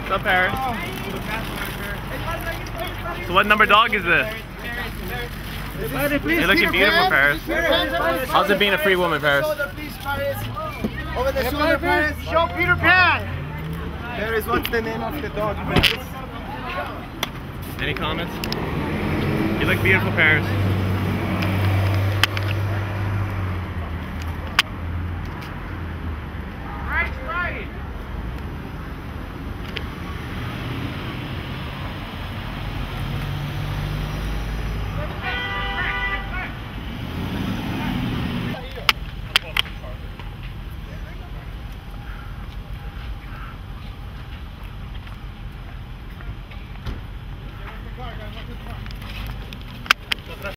What's up, Paris? So what number dog is this? You're looking beautiful, Paris. How's it being a free woman, Paris? Over the shoulder, Paris. Show Peter Pan. Paris, what's the name of the dog? Any comments? You look beautiful, Paris.